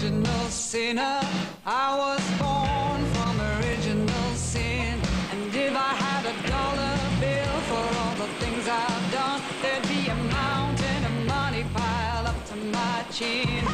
original sinner. I was born from original sin. And if I had a dollar bill for all the things I've done, there'd be a mountain of money piled up to my chin.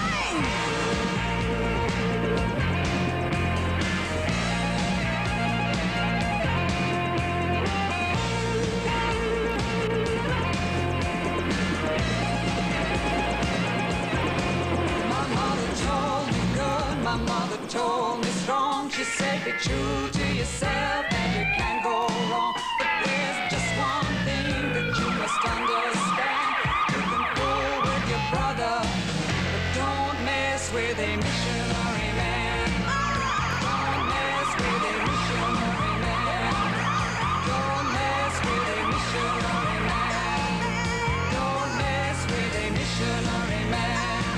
My mother told me strong. She said be true to yourself and you can't go wrong. But there's just one thing that you must understand. You can go with your brother, but don't mess with a missionary man. Don't mess with a missionary man. Don't mess with a missionary man. Don't mess with a missionary man.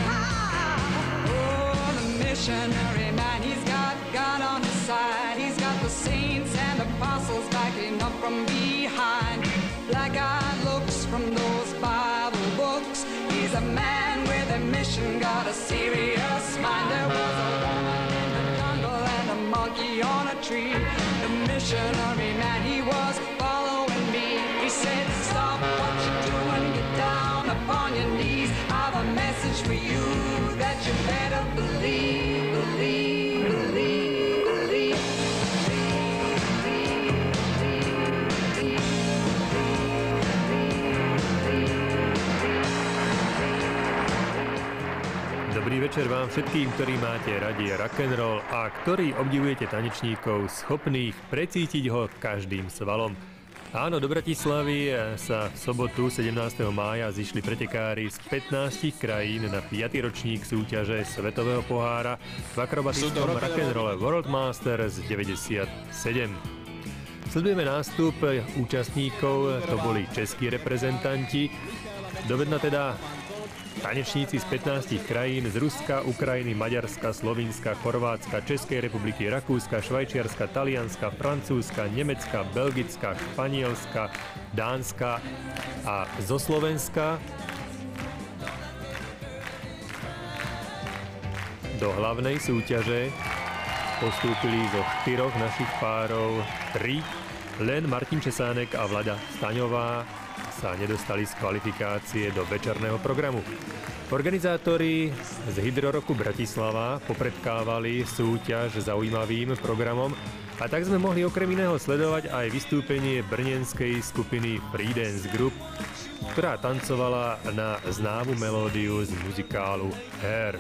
Missionary man, he's got God on his side. He's got the saints and apostles backing up from behind. Black-eyed looks from those Bible books. He's a man with a mission, got a serious mind. There was a woman in the jungle and a monkey on a tree. The missionary man, he was following me. He said, stop what you're doing, get down upon your knees. I've a message for you that you better believe. Dobrý večer vám všetkým, ktorí máte radi rock'n'roll a ktorí obdivujete tanečníkov schopných precítiť ho každým svalom. Áno, do Bratislavy sa v sobotu 17. mája zišli pretekári z 15 krajín na 5. ročník súťaže Svetového pohára v akrobatickom rock'n'rolle World Masters 97. Sledujeme nástup účastníkov, to boli českí reprezentanti, dovedna teda tanečníci z 15 krajín z Ruska, Ukrajiny, Maďarska, Slovinska, Chorvátska, Českej republiky, Rakúska, Švajčiarska, Talianska, Francúzska, Nemecka, Belgicka, Španielska, Dánska a zo Slovenska. Do hlavnej súťaže postúpili zo 4 našich párov 3. Len Martin Česánek a Vlada Staňová sa nedostali z kvalifikácie do večerného programu. Organizátori z Hydroroku Bratislava popredkávali súťaž zaujímavým programom a tak sme mohli okrem iného sledovať aj vystúpenie brnenskej skupiny Free Dance Group, ktorá tancovala na známu melódiu z muzikálu Hair.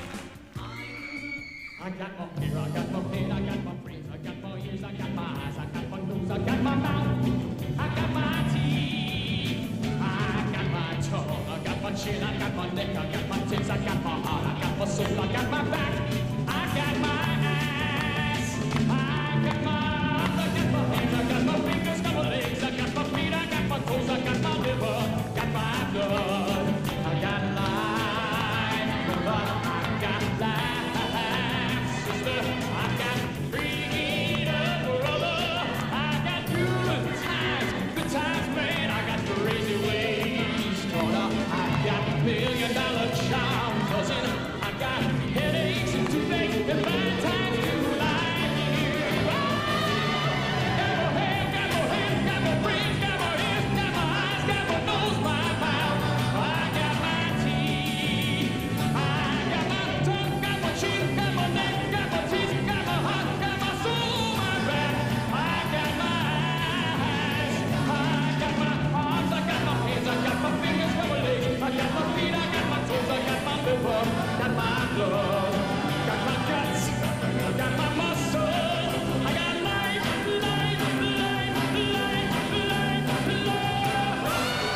I got my neck, I got my tits, I got my heart, I got my soul, I got my back, I got my ass, I got my arms, I got my hands, I got my fingers, got my legs, I got my feet, I got my toes, I got my liver, got my blood, I got life, but I got life, sister, I got freedom, brother, I got good times, man, I got crazy ways, I got $1,000,000 charm, cousin. I got headaches and toothaches and bad times too, like you. Got my head, got my hands, got my brains, got my ears, got my eyes, got my nose, my mouth. I got my teeth, I got my tongue, got my cheek, got my neck, got my teeth, got my heart, got my soul, my back. I got my eyes, I got my arms, I got my hands, I got my fingers, got my legs. I got my feet, I got my toes, I got my liver, got my blood, got my guts, I got my muscle, I got life, life, life, life, life, love.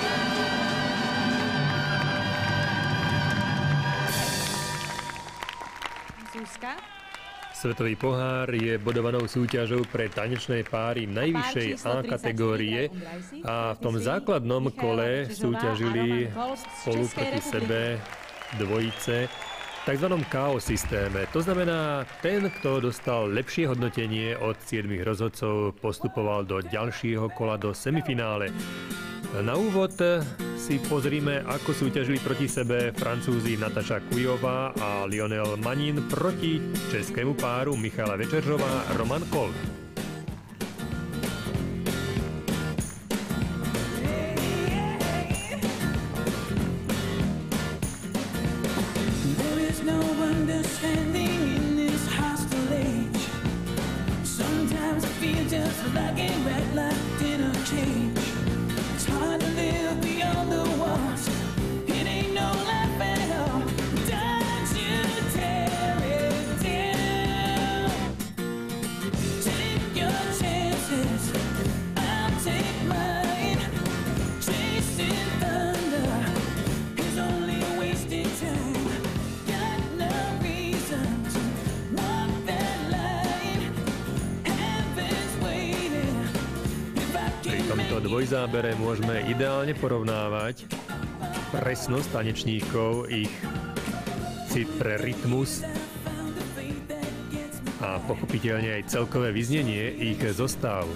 Zuzka? Svetový pohár je bodovanou súťažou pre tanečné páry najvyššej A kategórie a v tom základnom kole súťažili spolu proti sebe dvojice v tzv. KO systéme. To znamená, ten, kto dostal lepšie hodnotenie od 7 rozhodcov, postupoval do ďalšieho kola do semifinále. Na úvod si pozrime, ako súťažili proti sebe Francúzi Nataša Kujová a Lionel Manin proti českému páru Michala Večeřová a Roman Kolb. Dvojzábere môžeme ideálne porovnávať presnosť tanečníkov, ich cit pre rytmus a pochopiteľne aj celkové vyznenie ich zostav.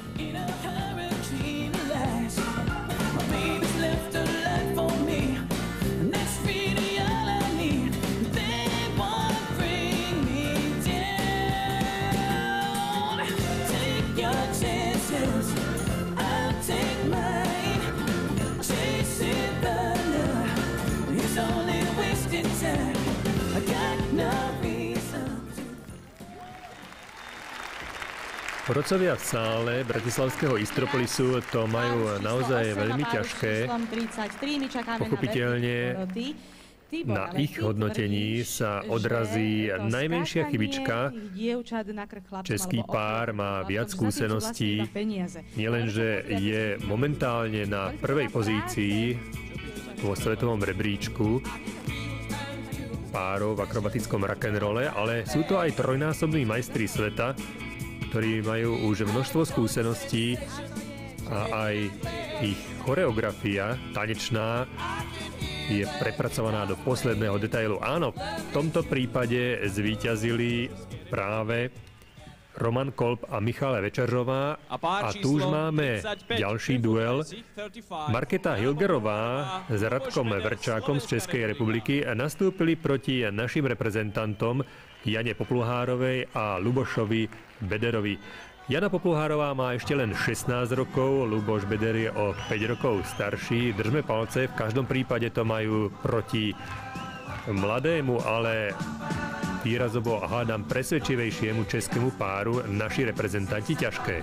Porodcovia v sále bratislavského Istropolisu to majú naozaj veľmi ťažké. Pochopiteľne na ich hodnotení sa odrazí najmenšia chybička. Český pár má viac skúseností. Nielenže je momentálne na prvej pozícii vo svetovom rebríčku párov v akrobatickom rock'n'rolle, ale sú to aj trojnásobní majstri sveta, ktorí majú už množstvo skúseností a aj ich choreografia tanečná je prepracovaná do posledného detailu. Áno, v tomto prípade zvíťazili práve Roman Kolb a Michala Večeřová a tu už máme ďalší duel. Markéta Hilgerová s Radkom Verčákom z Českej republiky nastúpili proti našim reprezentantom Jane Popluhárovej a Lubošovi Bederovi. Jana Popluhárová má ešte len 16 rokov, Luboš Beder je o 5 rokov starší. Držme palce, v každom prípade to majú proti mladému, ale výrazovo hádam presvedčivejšiemu českému páru naši reprezentanti ťažké.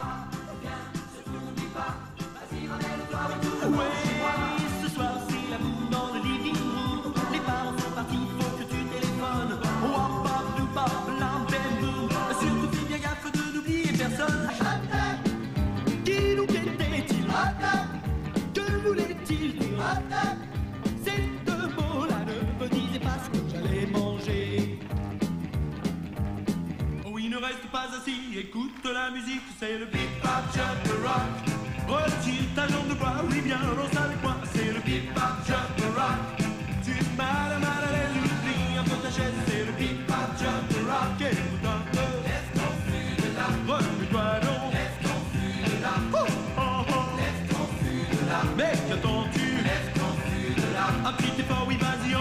Écoute la musique, c'est le bebop, jump rock. Retire ta jambe de bois, oui viens, danse avec moi. C'est le bebop, jump rock. Tu es mal à l'aise, oublie un peu ta chaise. C'est le bebop, jump rock. Et vous tente, laisse ton flux de là. Remets-toi donc, laisse ton flux de là. Oh, oh, oh. Laisse ton flux de là. Mais qu'attends-tu? Laisse ton flux de là. Un petit effort, oui vas-y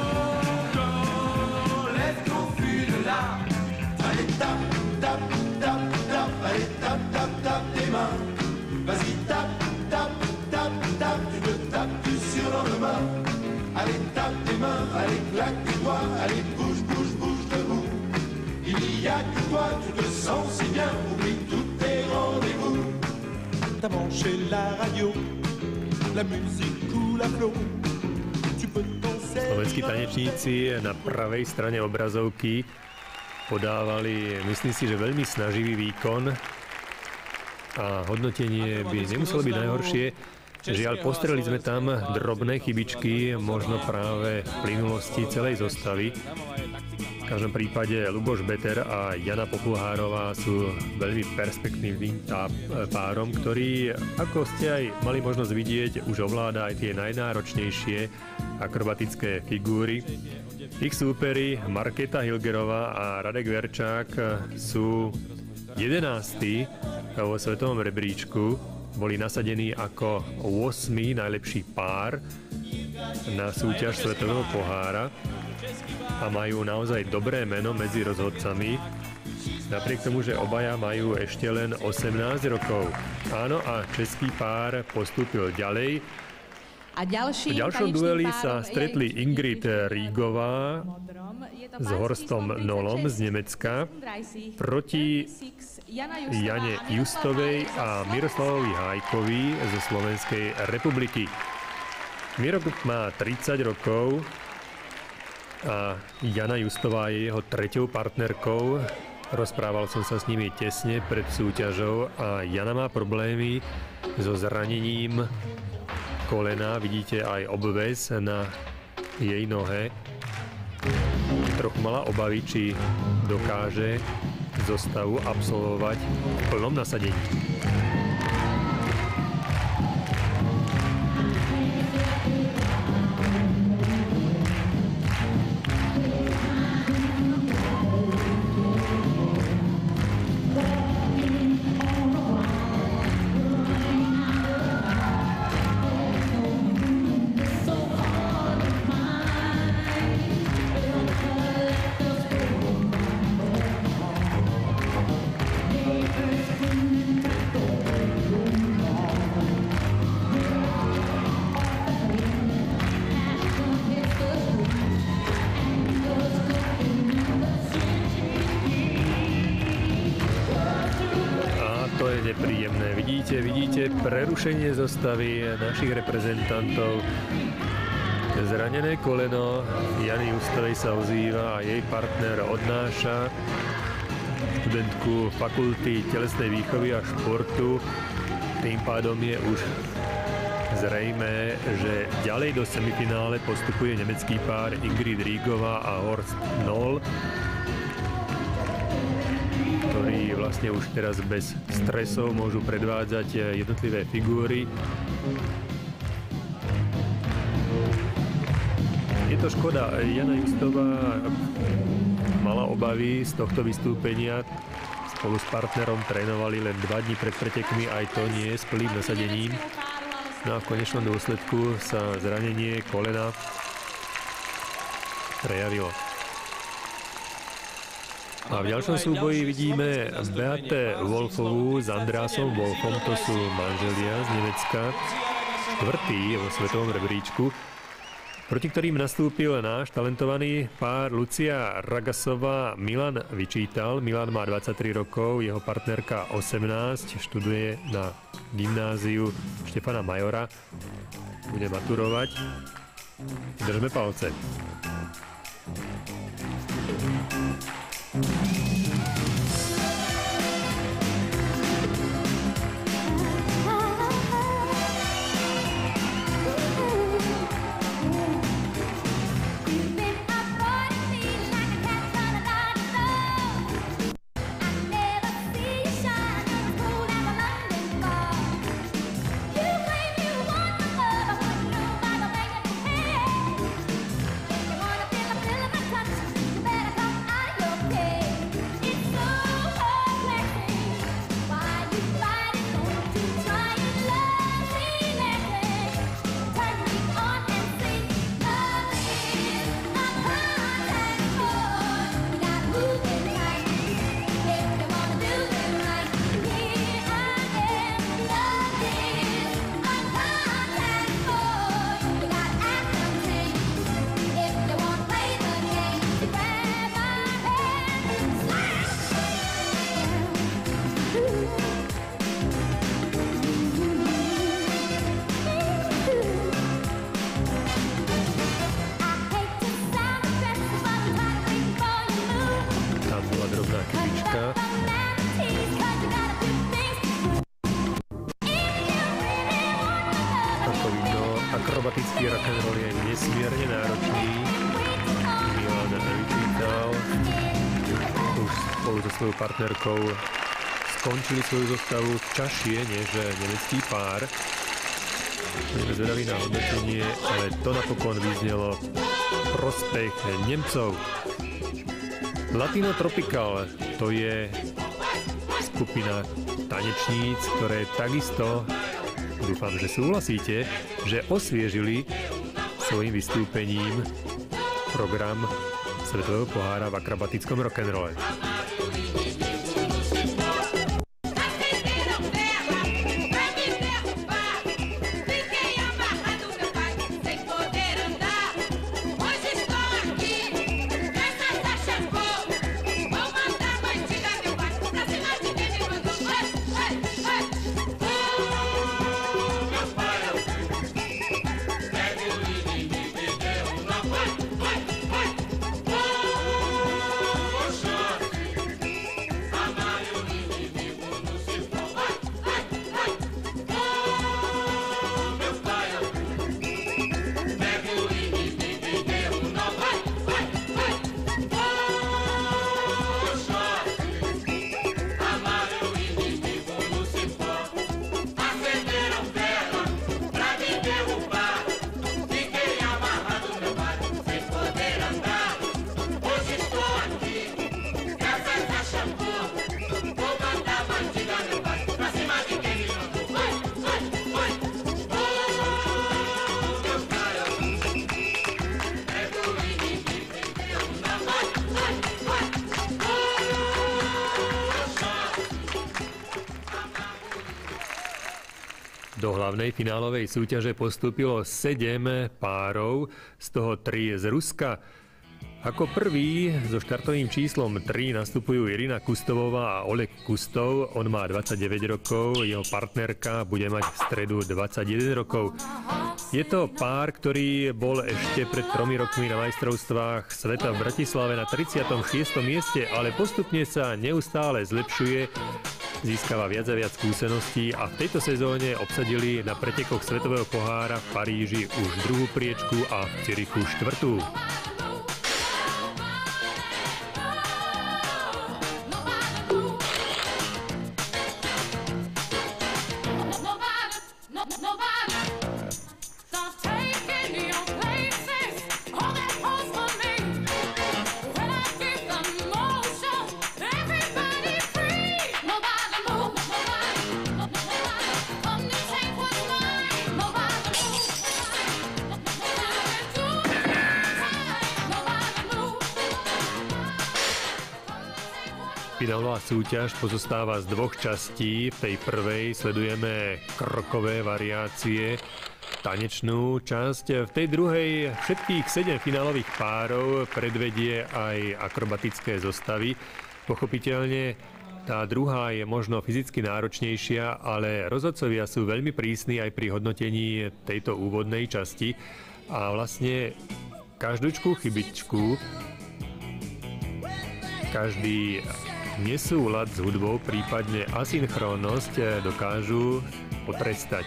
encore. Laisse ton flux de là. Allez, tape, tape. Allez, tape, tape, tape tes mains. Vas-y, tape, tape, tape, tape. Tu te tapes du surlendemain. Allez, tape tes mains. Allez, claque tes doigts. Allez, bouge, bouge, bouge debout. Il n'y a que toi, tu te sens si bien. Oublie tous tes rendez-vous. T'as branché la radio, la musique coule à flot. Tu peux danser. Slovenskí tanečníci na pravej strane obrazovky podávali, myslím si, že veľmi snaživý výkon a hodnotenie by nemuselo byť najhoršie. Žiaľ, postreli sme tam drobné chybičky, možno práve v plynulosti celej zostavy. V každom prípade Luboš Beder a Jana Popluhárová sú veľmi perspektívnym párom, ktorý, ako ste aj mali možnosť vidieť, už ovláda aj tie najnáročnejšie akrobatické figúry. Ich súperi Markéta Hilgerová a Radek Verčák sú 11. vo svetovom rebríčku. boli nasadení ako 8. najlepší pár na súťaž Svetového pohára a majú naozaj dobré meno medzi rozhodcami, napriek tomu, že obaja majú ešte len 18 rokov. Áno, a český pár postúpil ďalej. A v ďalšom dueli sa stretli Ingrid Rígová s Horstom Nolom z Nemecka proti Jane Justovej a Miroslavovi Hájkovi zo Slovenskej republiky. Miro má 30 rokov a Jana Justová je jeho treťou partnerkou. Rozprával som sa s nimi tesne pred súťažou a Jana má problémy so zranením kolena. Vidíte aj obväz na jej nohe. Trochu mala obavy, či dokáže zostavu absolvovať v plnom nasadení. Nepríjemné. Vidíte prerušenie zostavy našich reprezentantov. Zranené koleno Jany Justovej sa ozýva a jej partner odnáša študentku fakulty telesnej výchovy a športu. Tým pádom je už zrejmé, že ďalej do semifinále postupuje nemecký pár Ingrid Rígová a Horst Noll, ktorí vlastne už teraz bez stresov môžu predvádzať jednotlivé figúry. Je to škoda. Jana Justová mala obavy z tohto vystúpenia. Spolu s partnerom trénovali len 2 dní pred pretekmi, aj to nie s plným nasadením. No a v konečnom dôsledku sa zranenie kolena prejavilo. A v ďalšom súboji vidíme Beate Wolfovú s Andreasom Wolfom, to sú manželia z Nemecka, 4. vo svetovom rebríčku, proti ktorým nastúpil náš talentovaný pár Lucia Ragasová, Milan Vyčítal. Milan má 23 rokov, jeho partnerka 18, študuje na gymnáziu Štefana Majora, bude maturovať. Držme palce. Akrobatický rock'n'roll je nesmierne náročný. Milan Vyčítal už spolu so svojou partnerkou skončili svoju zostavu čašie než nemecký pár. Sme zvedali na hodnotenie, ale to napokon vyznelo prospech Nemcov. Latino Tropical, to je skupina tanečníc, ktoré takisto Dúfam, že súhlasíte, že osviežili svojim vystúpením program Svetového pohára v akrobatickom rock'n'rolle. Do hlavnej finálovej súťaže postúpilo 7 párov, z toho 3 z Ruska. Ako prvý so štartovým číslom 3 nastupujú Irina Kustovová a Oleg Kustov. On má 29 rokov, jeho partnerka bude mať v stredu 21 rokov. Je to pár, ktorý bol ešte pred 3 rokmi na majstrovstvách sveta v Bratislave na 36. mieste, ale postupne sa neustále zlepšuje, získava viac a viac skúseností a v tejto sezóne obsadili na pretekoch Svetového pohára v Paríži už druhú priečku a v Cirichu 4. Finálová súťaž pozostáva z 2 častí. V tej prvej sledujeme krokové variácie, tanečnú časť. V tej druhej všetkých 7 finálových párov predvedie aj akrobatické zostavy. Pochopiteľne tá druhá je možno fyzicky náročnejšia, ale rozhodcovia sú veľmi prísni aj pri hodnotení tejto úvodnej časti. A vlastne každúčku chybičku, každý nesúlad s hudbou, prípadne asynchrónnosť dokážu potrestať.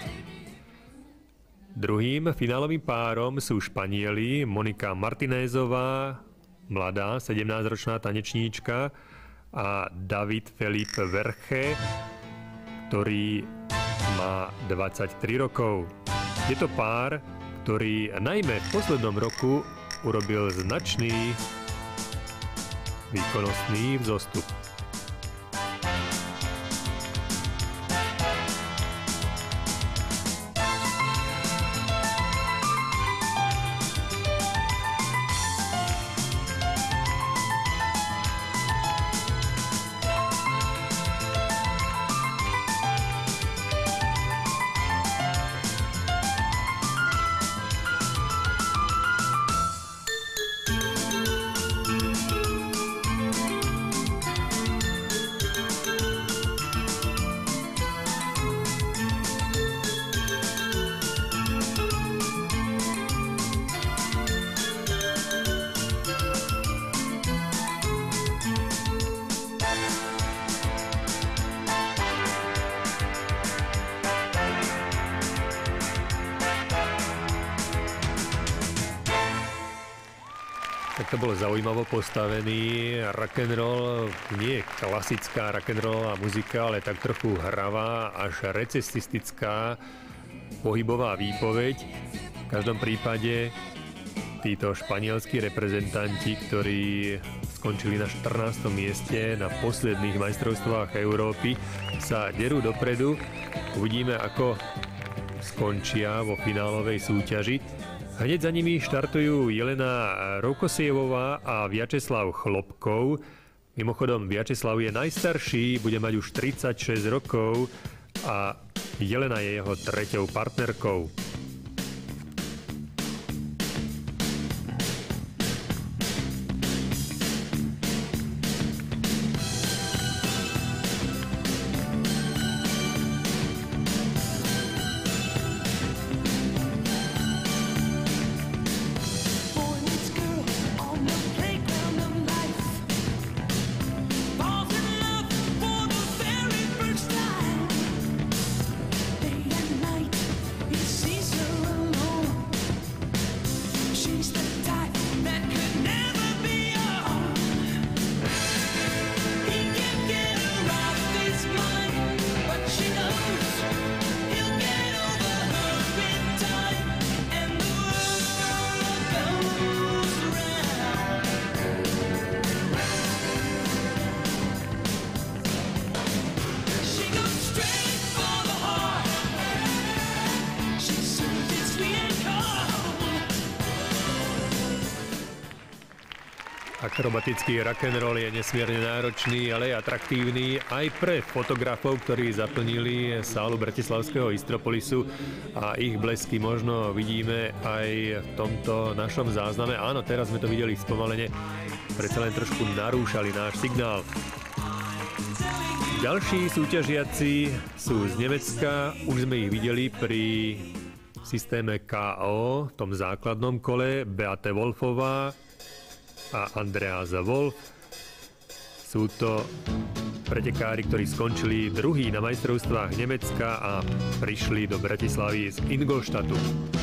Druhým finálovým párom sú Španieli Monika Martinézová, mladá 17-ročná tanečníčka, a David Felipe Verche, ktorý má 23 rokov. Je to pár, ktorý najmä v poslednom roku urobil značný výkonnostný vzostup. Tak to bol zaujímavo postavený rock'n'roll, nie klasická rock'n'rollová muzika, ale tak trochu hravá, až recesistická pohybová výpoveď. V každom prípade títo španielskí reprezentanti, ktorí skončili na 14. mieste na posledných majstrovstvách Európy, sa derú dopredu. Uvidíme, ako skončia vo finálovej súťaži. Hneď za nimi štartujú Jelena Roukosievová a Vjačeslav Chlopkov. Mimochodom, Vjačeslav je najstarší, bude mať už 36 rokov a Jelena je jeho treťou partnerkou. Akrobatický rock'n'roll je nesmierne náročný, ale aj atraktívny aj pre fotografov, ktorí zaplnili sálu bratislavského Istropolisu a ich blesky možno vidíme aj v tomto našom zázname. Áno, teraz sme to videli spomalene, predsa len trošku narúšali náš signál. Ďalší súťažiaci sú z Nemecka, už sme ich videli pri systéme KO, v tom základnom kole, Beate Wolfová a Andreas Wolf. Sú to pretekári, ktorí skončili druhý na majstrovstvách Nemecka a prišli do Bratislavy z Ingolstadtu.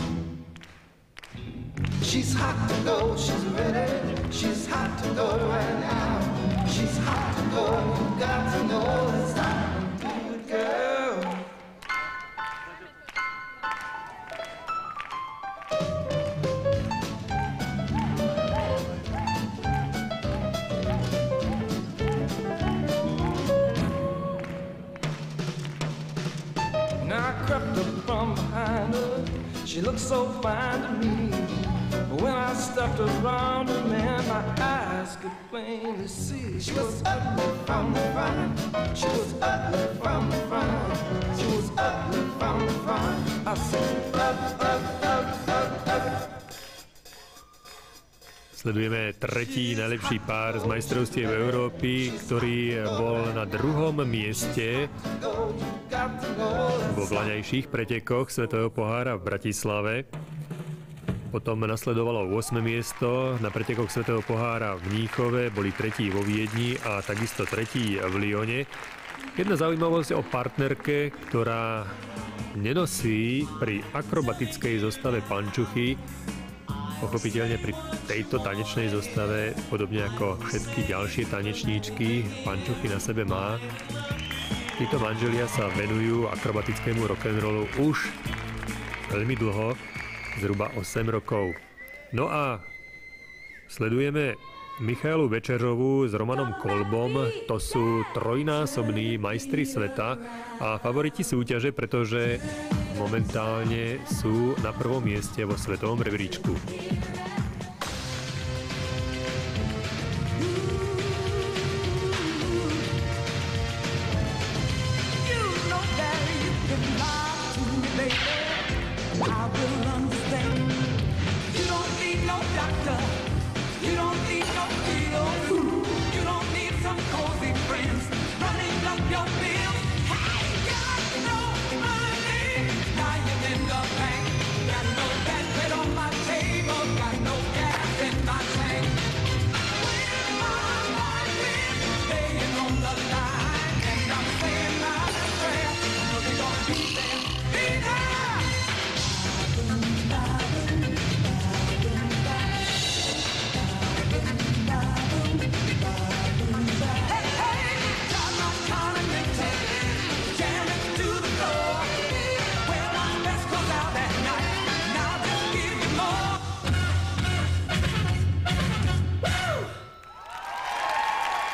She's hot to go, she's ready, she's hot to go right now. She's hot to go, you got to know it's time to do it, girl. Now I crept up from behind her. She looked so fine to me. But when I stepped around her, man, my eyes could plainly see. She was ugly from the front. She was ugly from the front. She was ugly from the front. I said, Sledujeme tretí najlepší pár z majstrovstiev Európy, ktorý bol na druhom mieste vo vlaňajších pretekoch Svetového pohára v Bratislave. Potom nasledovalo 8. miesto na pretekoch Svetového pohára v Mníchove, boli tretí vo Viedni a takisto tretí v Lyone. Jedna zaujímavosť o partnerke, ktorá nenosí pri akrobatickej zostave pančuchy. Pochopiteľne pri tejto tanečnej zostave, podobne ako všetky ďalšie tanečníčky, pančuchy na sebe má. Títo manželia sa venujú akrobatickému rock'n'rollu už veľmi dlho, zhruba 8 rokov. No a sledujeme Michaelu Večeřovú s Romanom Kolbom. To sú trojnásobní majstri sveta a favoriti súťaže, pretože momentálne sú na prvom mieste vo svetovom rebríčku. Got no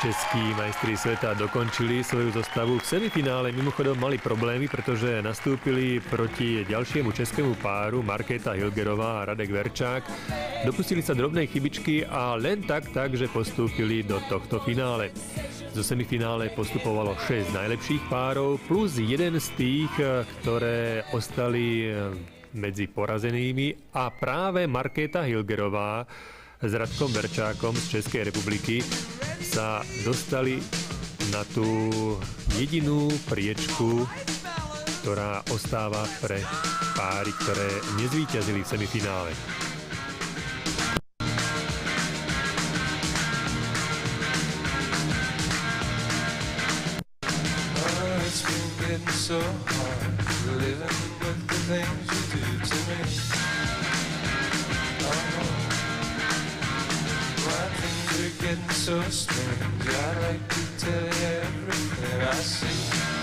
Českí majstri sveta dokončili svoju zostavu. V semifinále mimochodom mali problémy, pretože nastúpili proti ďalšiemu českému páru Markéta Hilgerová a Radek Verčák. Dopustili sa drobnej chybičky a len tak, že postúpili do tohto finále. Zo semifinále postupovalo 6 najlepších párov plus jeden z tých, ktoré ostali medzi porazenými, a práve Markéta Hilgerová s Radkom Verčákom z Českej republiky sa dostali na tú jedinú priečku, ktorá ostáva pre páry, ktoré nezvíťazili v semifinále. So hard living with the things you do to me. Oh, why things are getting so strange. I'd like to tell you everything I see.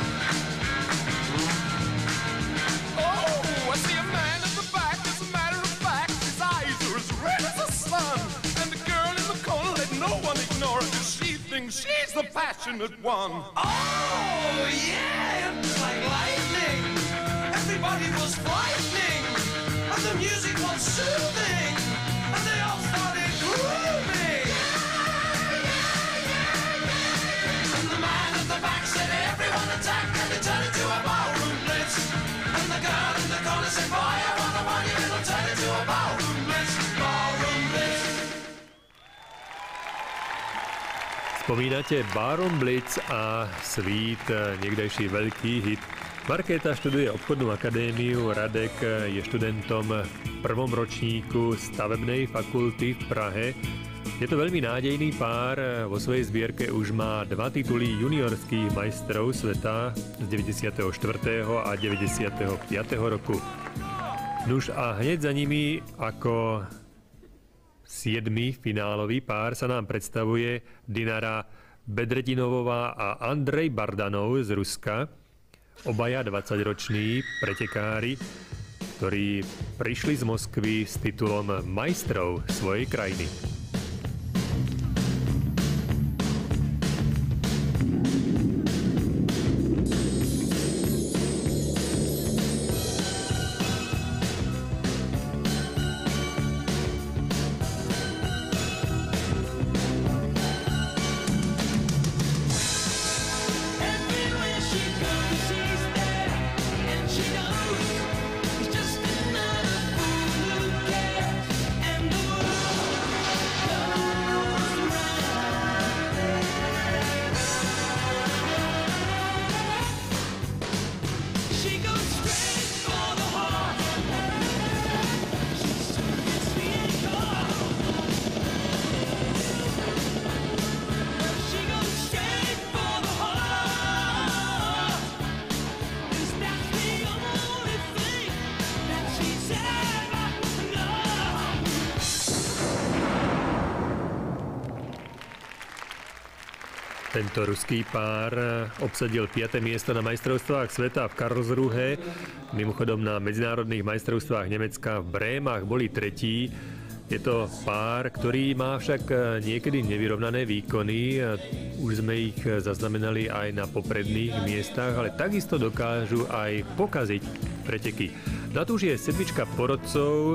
Oh, I see a man at the back. As a matter of fact, his eyes are as red as the sun. And the girl in the corner, let no one ignore her, 'cause she thinks she's the passionate one. Oh, yeah, it's like lightning. Everybody was frightening, and the music was soothing, and they all started grooving. And the man at the back said, everyone attack, and they turned into a ballroom blitz. And the girl in the corner said, boy, I wanna want you, it'll turn into a ballroom blitz, ballroom blitz. Spomínate Ballroom Blitz a Sweet, niekdajší veľký hit. Markéta študuje obchodnú akadémiu, Radek je študentom v prvom ročníku stavebnej fakulty v Prahe. Je to veľmi nádejný pár, vo svojej zbierke už má 2 tituly juniorských majstrov sveta z 94. a 95. roku. Nuž a hneď za nimi ako 7. finálový pár sa nám predstavuje Dinara Bedredinovová a Andrej Bardanov z Ruska. Obaja 20-roční pretekári, ktorí prišli z Moskvy s titulom majstrov svojej krajiny. Tento ruský pár obsadil 5. miesto na majstrovstvách sveta v Karlsruhe. Mimochodom na medzinárodných majstrovstvách Nemecka v Brémach boli 3. Je to pár, ktorý má však niekedy nevyrovnané výkony. Už sme ich zaznamenali aj na popredných miestach, ale takisto dokážu aj pokaziť preteky. Na to už je 7. porodcov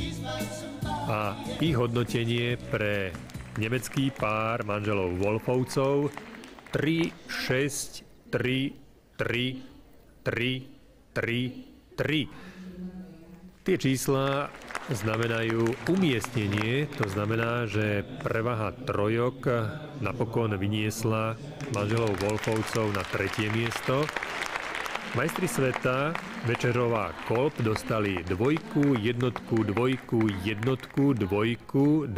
a ich hodnotenie pre nemecký pár manželov Wolfovcov 3, 6, 3, 3, 3, 3, 3. Tie čísla znamenajú umiestnenie, to znamená, že prevaha trojok napokon vyniesla manželov Wolfovcov na 3. miesto. Majstri sveta Večerová Kolb dostali 2, 1, 2, 1, 2, 2, 2,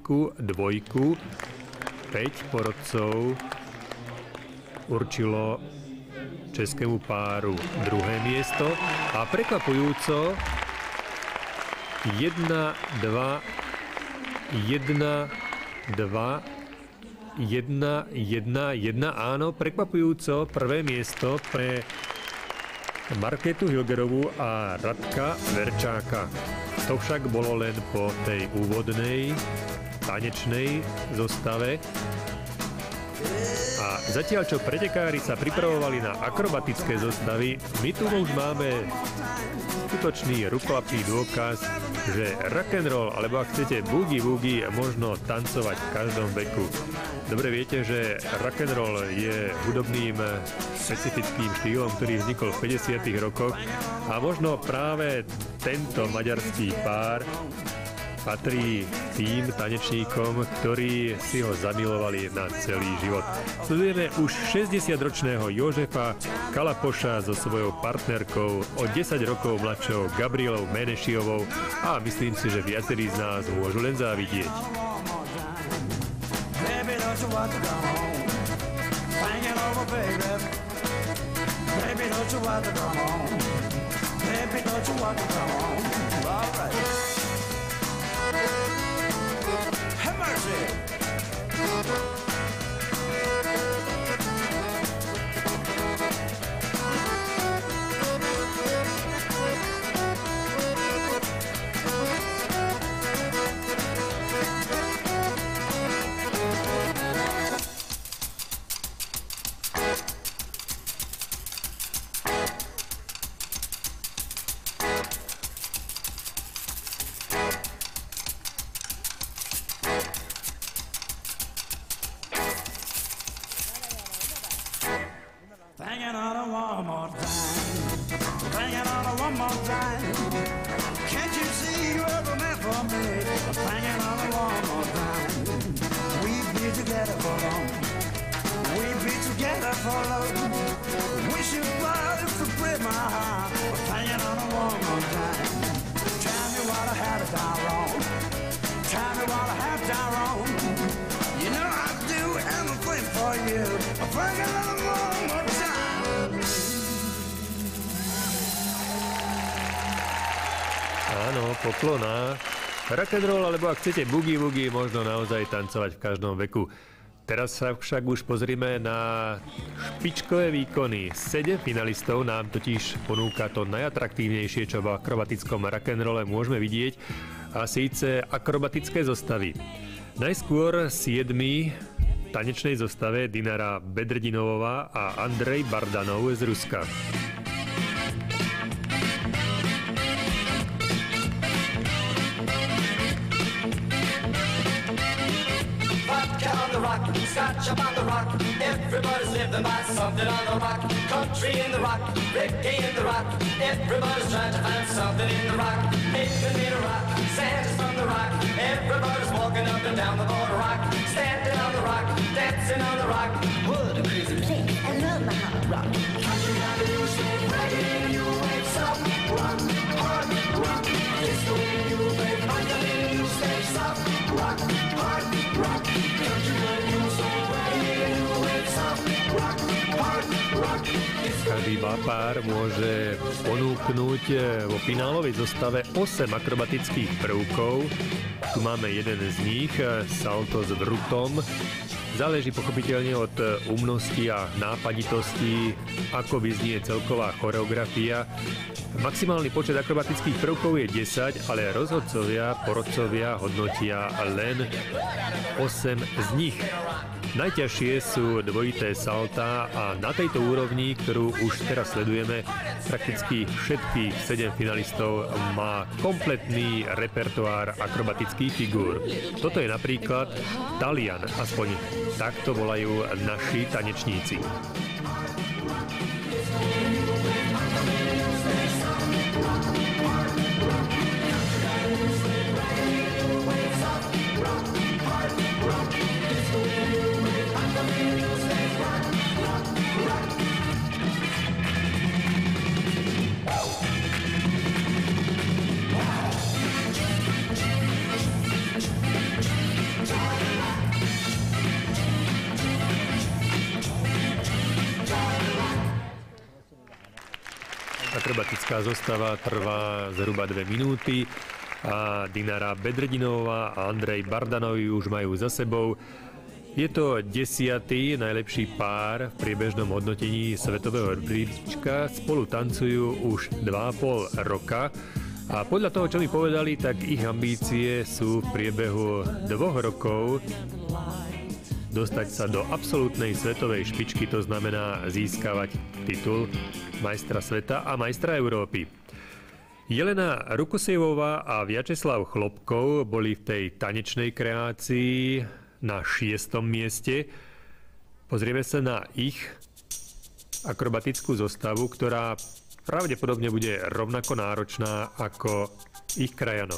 2. 5 porodcov určilo českému páru 2. miesto a prekvapujúco 1, 2, 1, 2, 1, 1, áno, prekvapujúco prvé miesto pre Markétu Hilgerovú a Radka Verčáka. To však bolo len po tej úvodnej tanečnej zostave. V A zatiaľ, čo pretekári sa pripravovali na akrobatické zostavy, my tu už máme skutočný rukolapný dôkaz, že rock'n'roll, alebo ak chcete boogie-woogie, možno tancovať v každom veku. Dobre viete, že rock'n'roll je hudobným špecifickým štýlom, ktorý vznikol v 50. rokoch a možno práve tento maďarský pár patrí tým tanečníkom, ktorí si ho zamilovali na celý život. Sledujeme už 60-ročného Jožefa Kalapoša so svojou partnerkou o 10 rokov mladšou Gabrielou Menešiovou a myslím si, že viacerí z nás môžu len závidieť. Have mercy. Banging on her one more time. Banging on her one more time. Can't you see you're the man for me? Banging on her one more time. We've been together for long. We've been together for long. We should fly to break my heart. Banging on her one more time. Tell me what I had done wrong. Tell me what I had done wrong. You know I'd do anything for you. Banging on her one more time. Áno, poklona. Rock'n'roll, alebo ak chcete boogie-woogie, možno naozaj tancovať v každom veku. Teraz sa však už pozrime na špičkové výkony. 7 finalistov nám totiž ponúka to najatraktívnejšie, čo v akrobatickom rock'n'rolle môžeme vidieť, a síce akrobatické zostavy. Najskôr 7. tanečnej zostave Dinara Bedredinovová a Andrej Bardanov z Ruska. Scotch up on the rock, everybody's living by something on the rock. Country in the rock, reggae in the rock, everybody's trying to find something in the rock. Making it a rock, Santa's from the rock, everybody's walking up and down the border rock. Standing on the rock, dancing on the rock. What a crazy place, I love my hard rock. Country on the loose, reggae, you wave soft, rock, hard, rock. It's the way you wave, reggae, you stay soft, rock, hard, rock. Country on the loose. Každý pár môže ponúknuť vo finálovej zostave 8 akrobatických prvkov. Tu máme jeden z nich, salto s vrutom. Záleží pochopiteľne od umnosti a nápaditosti, ako vyznie celková choreografia. Maximálny počet akrobatických prvkov je 10, ale rozhodcovia, porodcovia hodnotia len 8 z nich. Najťažšie sú dvojité saltá a na tejto úrovni, ktorú už teraz sledujeme, prakticky všetkých 7 finalistov má kompletný repertoár akrobatických figúr. Toto je napríklad Talian, aspoň takto volajú naši tanečníci. Akrobatická zostava trvá zhruba 2 minúty a Dinara Bedredinová a Andrej Bardanov už majú za sebou. Je to 10. najlepší pár v priebežnom hodnotení svetového rebríčka. Spolu tancujú už 2,5 roka a podľa toho, čo mi povedali, tak ich ambície sú v priebehu 2 rokov dostať sa do absolútnej svetovej špičky, to znamená získavať titul majstra sveta a majstra Európy. Jelena Rukosejová a Vjačeslav Chlopkov boli v tej tanečnej kreácii na 6. mieste. Pozrieme sa na ich akrobatickú zostavu, ktorá pravdepodobne bude rovnako náročná ako ich krajanov.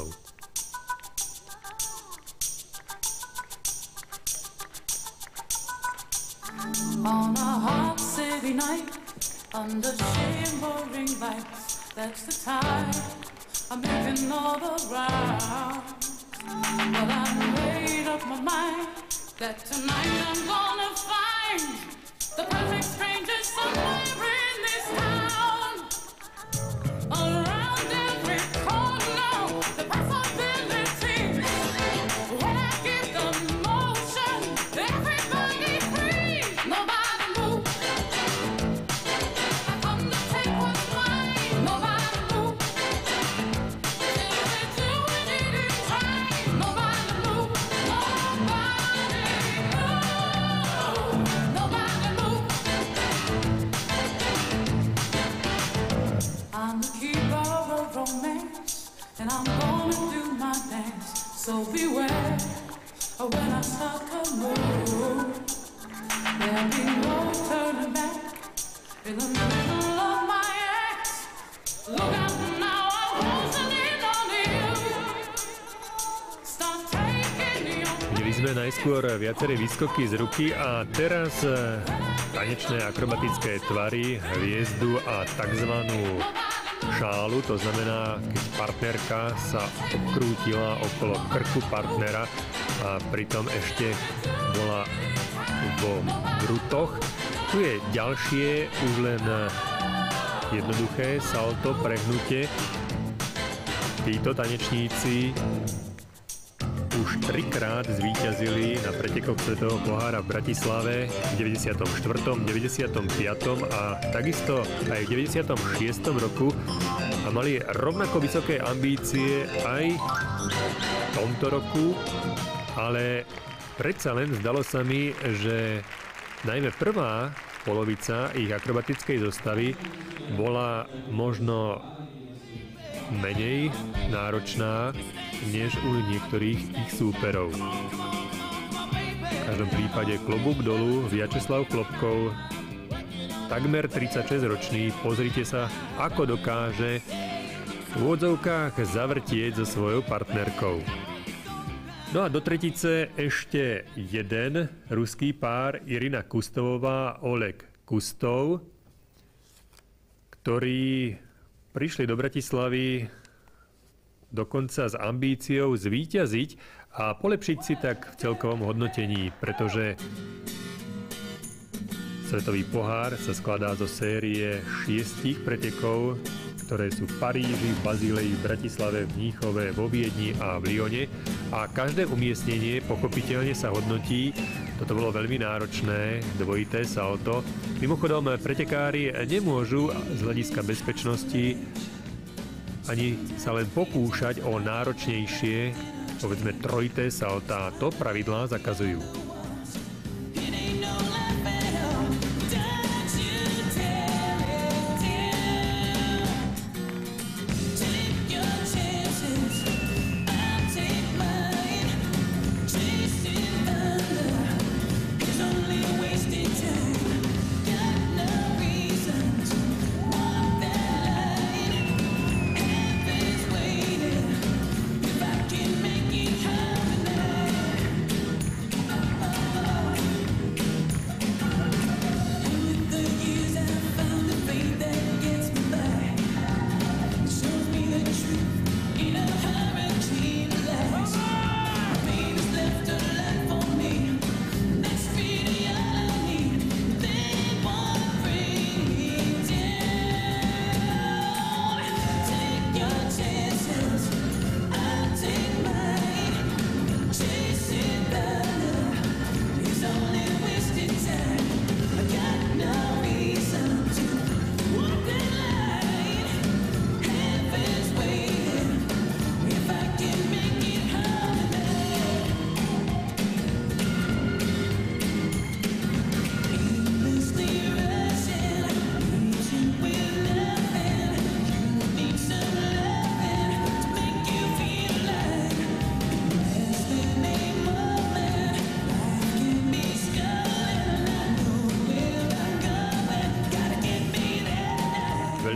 On a hot city night, under shimmering lights, that's the time I'm making all the rounds. But I made up my mind that tonight I'm gonna find the perfect stranger somewhere in this town. Around every corner, the possibility. When I give the motion, everybody freeze. Nobody move. I come to take what's mine. Nobody move. Till they do it in time. Nobody move. Nobody move. Nobody move. I'm the keeper of romance, and I'm gonna do my dance. So beware when I start to move. There'll be no turning back in the middle of my act. Look out now, I'm closing in on you. Start taking your Videli sme najskôr viaceré výskoky z ruky a teraz tanečné akrobatické tvary, hviezdu a takzvanú šálu, to znamená, keď partnerka sa obkrútila okolo krku partnera a pritom ešte bola vo drutoch. Tu je ďalšie, už len jednoduché salto, prehnutie. Títo tanečníci už 3-krát zvíťazili na pretekoch Svetového pohára v Bratislave v 94., 95. a takisto aj v 96. roku a mali rovnako vysoké ambície aj v tomto roku, ale predsa len zdalo sa mi, že najmä prvá polovica ich akrobatickej zostavy bola možno menej náročná než u niektorých ich súperov. V každom prípade klobúk dolu Vjačeslav Chlopkov, takmer 36-ročný, pozrite sa, ako dokáže v úvodzovkách zavrtieť so svojou partnerkou. No a do tretice ešte jeden ruský pár, Irina Kustovová a Oleg Kustov, ktorí prišli do Bratislavy dokonca s ambíciou zvíťaziť a polepšiť si tak v celkovom hodnotení, pretože Svetový pohár sa skladá zo série 6 pretekov, ktoré sú v Paríži, v Bazíleji, v Bratislave, v Mníchove, vo Viedni a v Lyone. A každé umiestnenie pochopiteľne sa hodnotí. Toto bolo veľmi náročné, dvojité salto. Mimochodom, pretekári nemôžu z hľadiska bezpečnosti ani sa len pokúšať o náročnejšie, povedzme trojité saltá. To pravidlá zakazujú.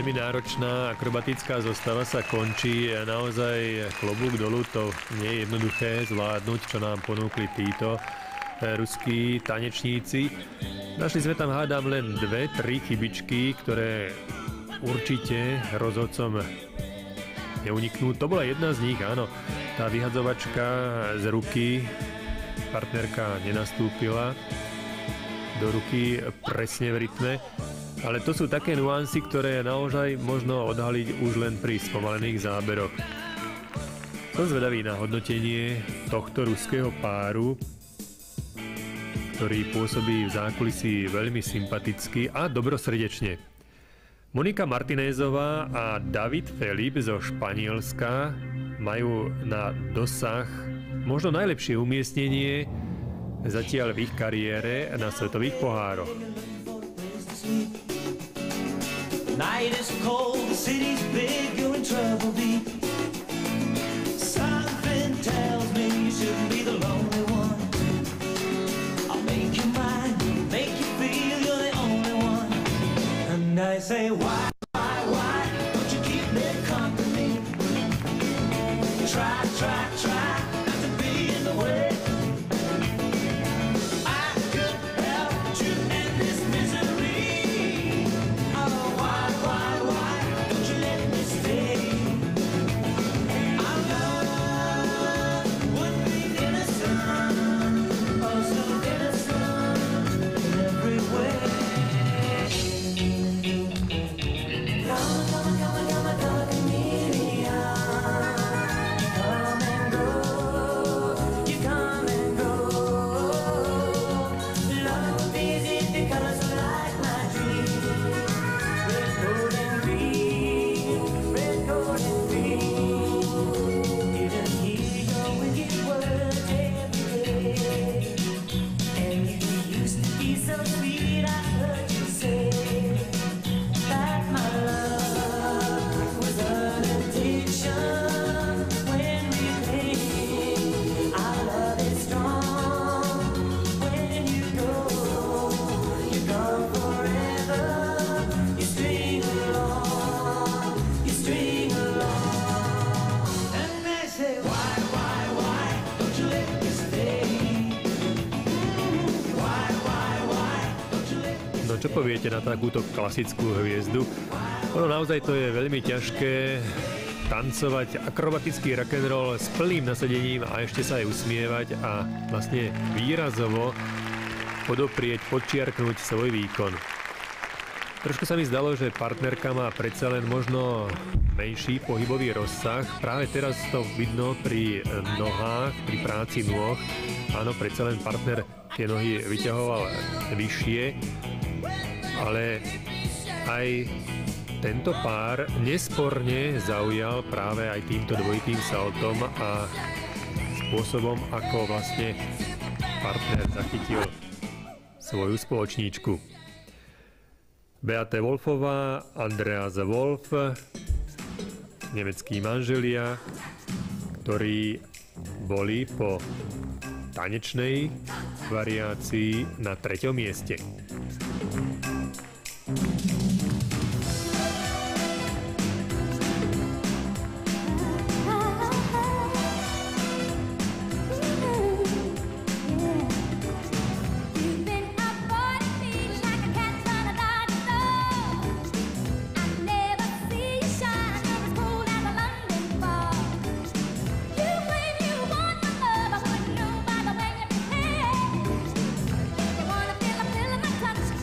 veľmi náročná akrobatická zostava sa končí. Naozaj klobúk dolu, to nie je jednoduché zvládnuť, čo nám ponúkli títo ruskí tanečníci. Našli sme tam, hádam, len 2-3 chybičky, ktoré určite rozhodcom neuniknú. To bola jedna z nich, áno. Tá vyhadzovačka z ruky, partnerka nenastúpila do ruky presne v rytme. Ale to sú také nuancy, ktoré naozaj možno odhaliť už len pri spomalených záberoch. Som zvedavý na hodnotenie tohto ruského páru, ktorý pôsobí v zákulisí veľmi sympaticky a dobrosrdečne. Monika Martinézová a David Felip zo Španielska majú na dosah možno najlepšie umiestnenie zatiaľ v ich kariére na svetových pohároch. Night is cold, the city's big, you're in trouble deep. Something tells me you shouldn't be the lonely one. I'll make you mine, make you feel you're the only one. And I say, why don't you keep me company? Try not to be in the way. I could help you in this misery. Oh, why don't you let me stay? Our love would be innocent, oh so innocent in every way. Come, chameleon. Come and go, you come and go. Love would be easy if you colors were like my dream. Red, gold and green, red, gold and green. Didn't hear your wicked words every day. And you used to be so sweet, I heard you say that my love was an addiction. When we play, our love is strong. When you go, you're gone forever. You string along, and they say, why don't you let me stay? Why don't you let me No čo poviete na takúto klasickú hviezdu? Ono naozaj to je veľmi ťažké tancovať akrobatický rock'n'roll s plným nasadením a ešte sa aj usmievať a vlastne výrazovo podoprieť, podčiarknúť svoj výkon. Trošku sa mi zdalo, že partnerka má predsa len možno menší pohybový rozsah. Práve teraz to vidno pri nohách, pri práci nôh. Áno, predsa len partner tie nohy vyťahoval vyššie, ale aj tento pár nesporne zaujal práve aj týmto dvojitým saltom a spôsobom, ako vlastne partner zachytil svoju spoločníčku. Beate Wolfová, Andreas Wolf, nemeckí manželia, ktorí boli po tanečnej variácii na 3. mieste. You've been up 40 feet like a cat trying to dodge a dog. I never see you shine, you're as cold as a London fog. You claim you want my love, I wouldn't know by the way you behave. If you wanna feel a pill in my touch,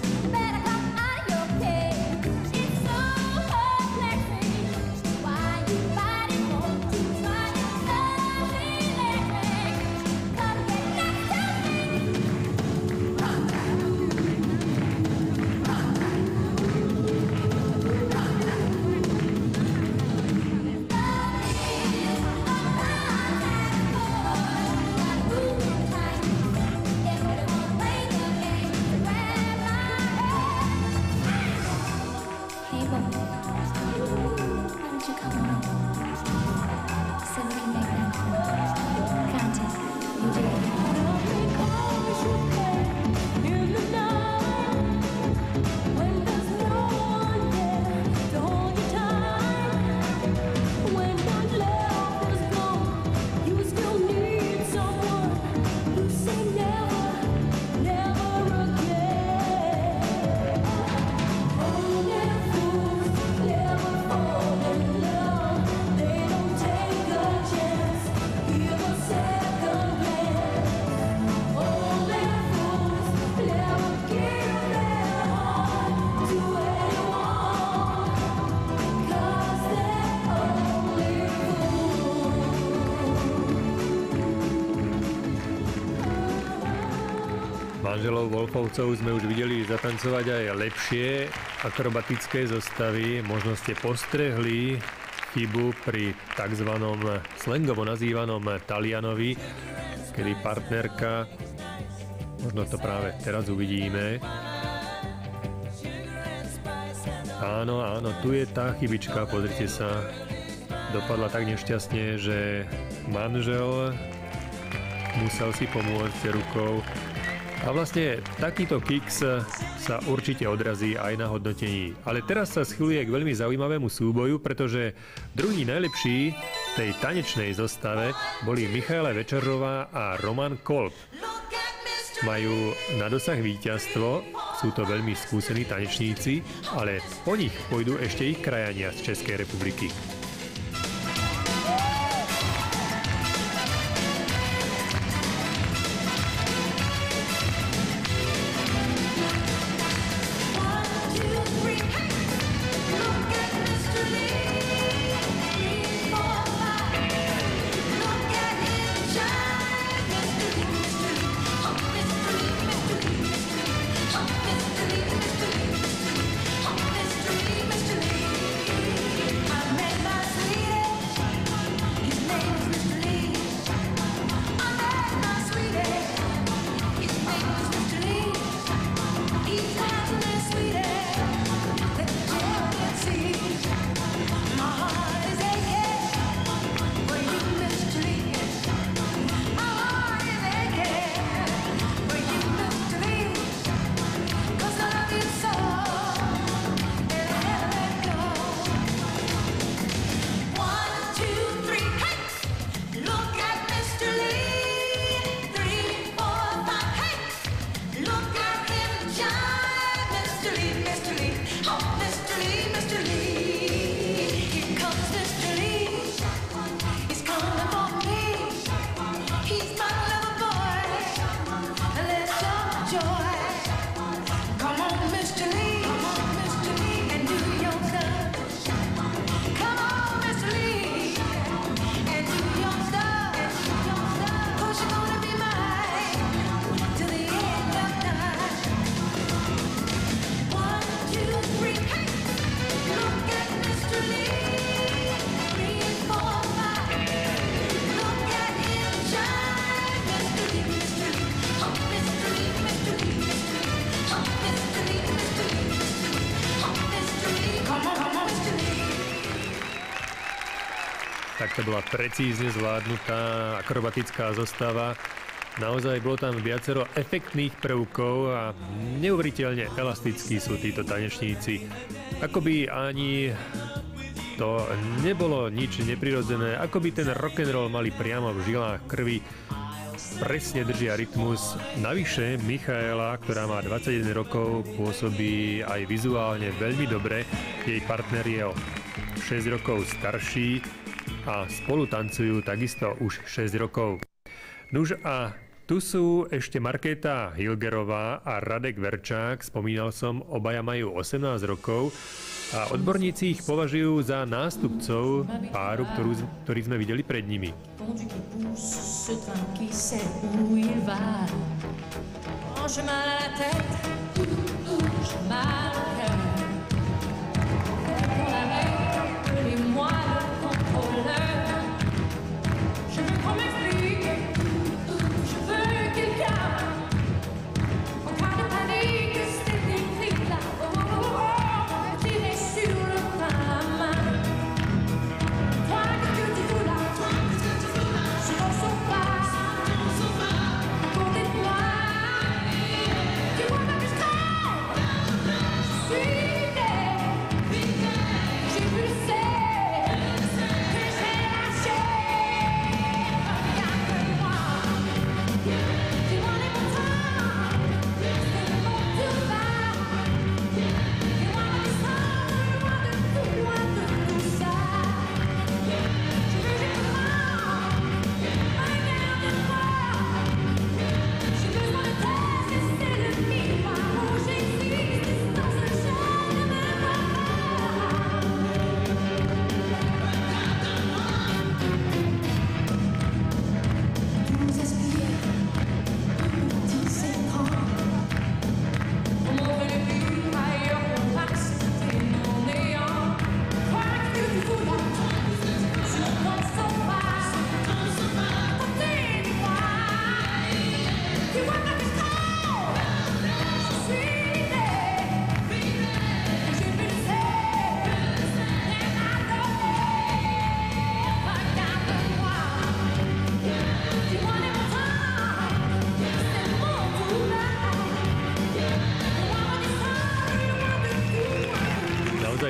manželov Wolfovcov sme už videli zatancovať aj lepšie akrobatické zostavy. Možno ste postrehli chybu pri tzv. Slangovo nazývanom Talianovi, kedy partnerka, možno to práve teraz uvidíme. Áno, tu je tá chybička, pozrite sa. Dopadla tak nešťastne, že manžel musel si pomôcť rukou. A vlastne takýto kiks sa určite odrazí aj na hodnotení. Ale teraz sa schyluje k veľmi zaujímavému súboju, pretože druhý najlepší tej tanečnej zostave boli Michaela Večerová a Roman Kolb. Majú na dosah víťazstvo, sú to veľmi skúsení tanečníci, ale po nich pôjdu ešte ich krajania z Českej republiky. Tak to bola precízne zvládnutá akrobatická zostava. Naozaj bolo tam viacero efektných prvkov a neuveriteľne elastickí sú títo tanečníci. Akoby ani to nebolo nič neprirodzené, akoby ten rock'n'roll mali priamo v žilách krvi. Presne držia rytmus. Navyše Michaela, ktorá má 21 rokov, pôsobí aj vizuálne veľmi dobre. Jej partner je o 6 rokov starší a spolu tancujú takisto už 6 rokov. Nuž a tu sú ešte Markéta Hilgerová a Radek Verčák. Spomínal som, obaja majú 18 rokov a odborníci ich považujú za nástupcov páru, ktorý sme videli pred nimi.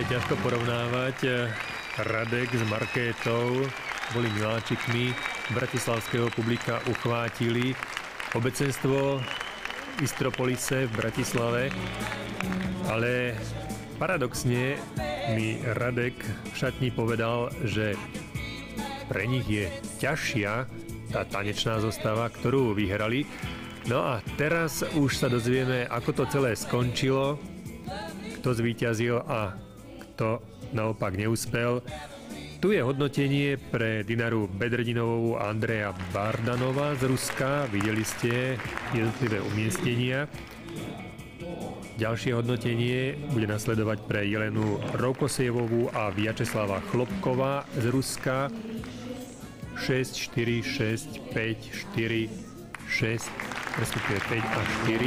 ťažko porovnávať. Radek s Markétou boli miláčikmi bratislavského publika, uchvátili obecenstvo Istropolise v Bratislave, ale paradoxne mi Radek v šatni povedal, že pre nich je ťažšia tá tanečná zostava, ktorú vyhrali. No a teraz už sa dozvieme, ako to celé skončilo, kto zvíťazil a kto naopak neúspel. Tu je hodnotenie pre Dinaru Bedredinovú a Andreja Bardanova z Ruska. Videli ste jednotlivé umiestnenia. Ďalšie hodnotenie bude nasledovať pre Jelenu Roukosejevovú a Vyacheslava Chlopkova z Ruska. 6, 4, 6, 5, 4, 6, respektíve 5 a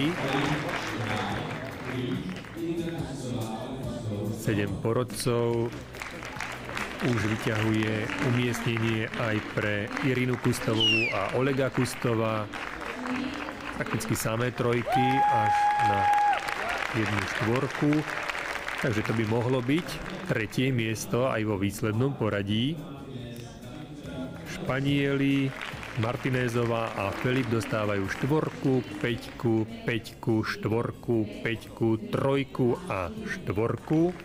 4. 7 porodcov. Už vyťahuje umiestnenie aj pre Irinu Kustovovú a Olega Kustova. Prakticky samé trojky až na jednu štvorku. Takže to by mohlo byť tretie miesto aj vo výslednom poradí. Španieli, Martinézová a Filip dostávajú štvorku, peťku, peťku, štvorku, peťku, trojku a štvorku.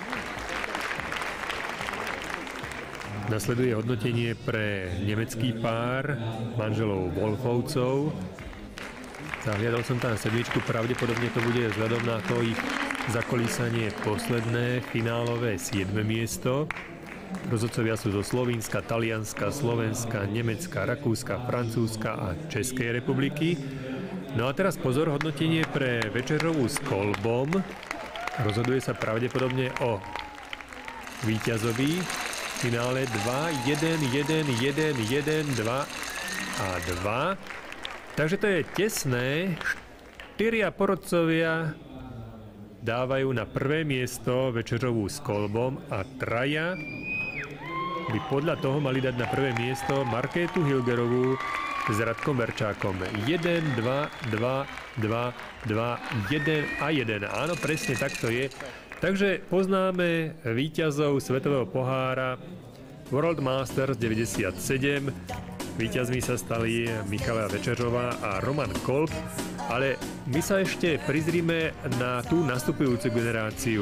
Nasleduje hodnotenie pre nemecký pár manželov Wolfovcov. Zahliadal som tam sedmičku, pravdepodobne to bude vzhľadom na to ich zakolísanie posledné finálové 7. miesto. Rozhodcovia sú zo Slovenska, Talianska, Slovenska, Nemecka, Rakúska, Francúzska a Českej republiky. No a teraz pozor, hodnotenie pre večerovú s kolbom. Rozhoduje sa pravdepodobne o víťazovi. V finále 2, 1, 1, 1, 1, 2 a 2. Takže to je tesné. 4 porodcovia dávajú na prvé miesto večerovú s kolbom a traja by podľa toho mali dať na prvé miesto Markétu Hilgerovú s Radkom Verčákom. 1, 2, 2, 2, 2, 1 a 1. Áno, presne tak to je. Takže poznáme víťazov Svetového pohára World Masters 97. Víťazmi sa stali Michala Večeřová a Roman Kolb, ale my sa ešte prizrime na tú nastupujúcu generáciu.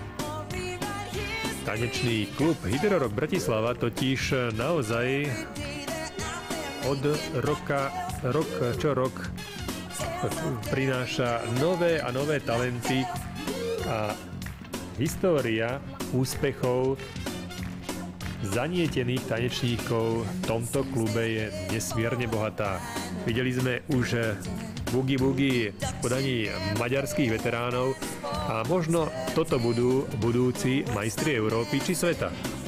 Tanečný klub Hydrorok Bratislava totiž naozaj od rok čo rok prináša nové a nové talenty a história úspechov zanietených tanečníkov v tomto klube je nesmierne bohatá. Videli sme už Boogie Boogie v podaní maďarských veteránov a možno toto budú budúci majstri Európy či sveta.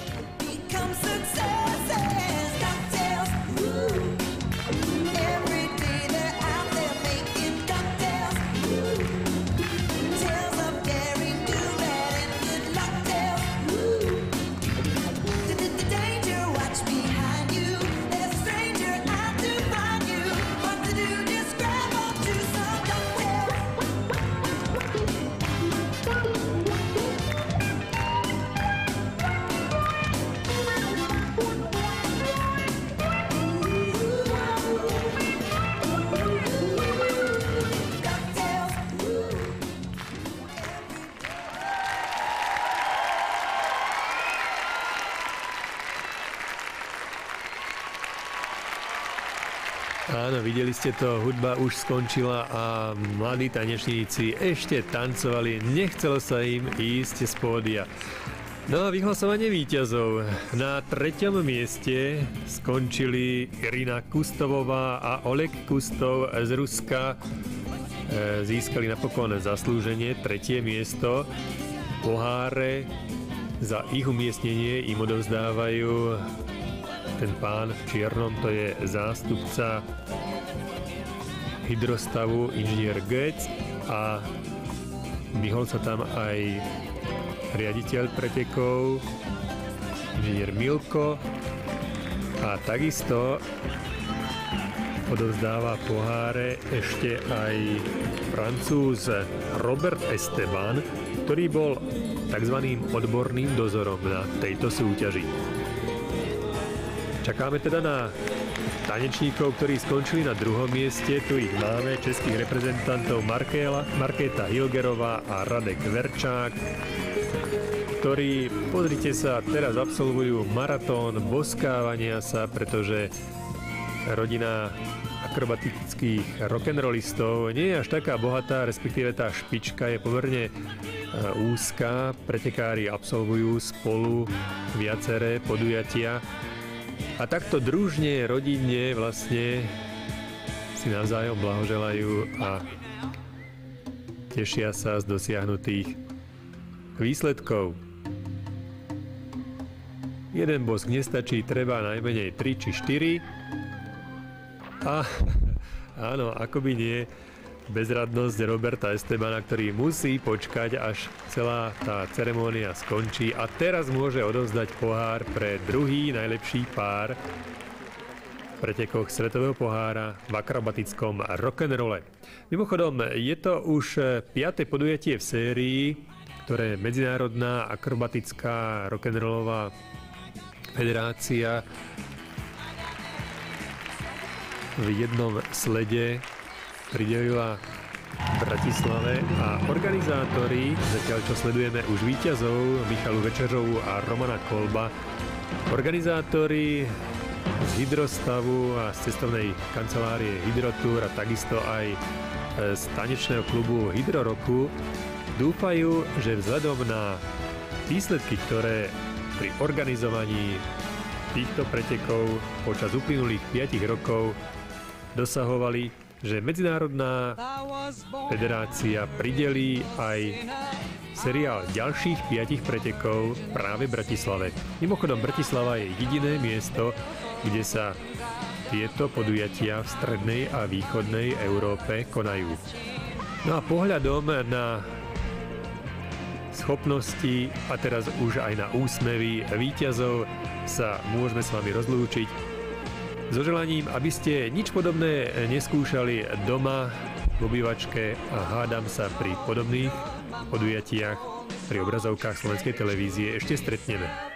Áno, videli ste to, hudba už skončila a mladí tanečníci ešte tancovali, nechcelo sa im ísť z pódia. No a vyhlasovanie víťazov. Na 3. mieste skončili Irina Kustovová a Oleg Kustov z Ruska. Získali napokon zaslúženie 3. miesto. Poháre za ich umiestnenie im odovzdávajú ten pán v čiernom, to je zástupca hydrostavu inžinier Goetz a myhol sa tam aj riaditeľ pretekov inžinier Milko a takisto odovzdáva poháre ešte aj Francúz Robert Esteban, ktorý bol tzv. Odborným dozorom na tejto súťaži. Čakáme teda na tanečníkov, ktorí skončili na druhom mieste. Tu ich máme, českých reprezentantov Markéta Hilgerová a Radek Verčák, ktorí, pozrite sa, teraz absolvujú maratón boskávania sa, pretože rodina akrobatických rock'n'rollistov nie je až taká bohatá, respektíve tá špička je pomerne úzka. Pretekári absolvujú spolu viaceré podujatia a takto družne, rodinne vlastne si navzájom blahoželajú a tešia sa z dosiahnutých výsledkov. Jeden bosk nestačí, treba najmenej 3 či 4. A áno, akoby nie, bezradnosť Roberta Estebana, ktorý musí počkať, až celá tá ceremónia skončí a teraz môže odovzdať pohár pre druhý najlepší pár v pretekoch svetového pohára v akrobatickom rock'n'rolle. Mimochodom, je to už 5. podujatie v sérii, ktoré Medzinárodná akrobatická rock'n'rollová federácia v jednom slede pridelila Bratislave a organizátori, zatiaľ čo sledujeme už víťazov Michalu Večeřovú a Romana Kolba, organizátori z Hydrostavu a z cestovnej kancelárie Hydrotour a takisto aj z tanečného klubu Hydroroku dúfajú, že vzhľadom na výsledky, ktoré pri organizovaní týchto pretekov počas uplynulých 5 rokov dosahovali, že Medzinárodná federácia pridelí aj seriál ďalších 5 pretekov práve v Bratislave. Mimochodom, Bratislava je jediné miesto, kde sa tieto podujatia v strednej a východnej Európe konajú. No a pohľadom na schopnosti a teraz už aj na úsmevy víťazov sa môžeme s vami rozlúčiť so želaním, aby ste nič podobné neskúšali doma v obývačke a hádam sa pri podobných podujatiach pri obrazovkách slovenskej televízie ešte stretneme.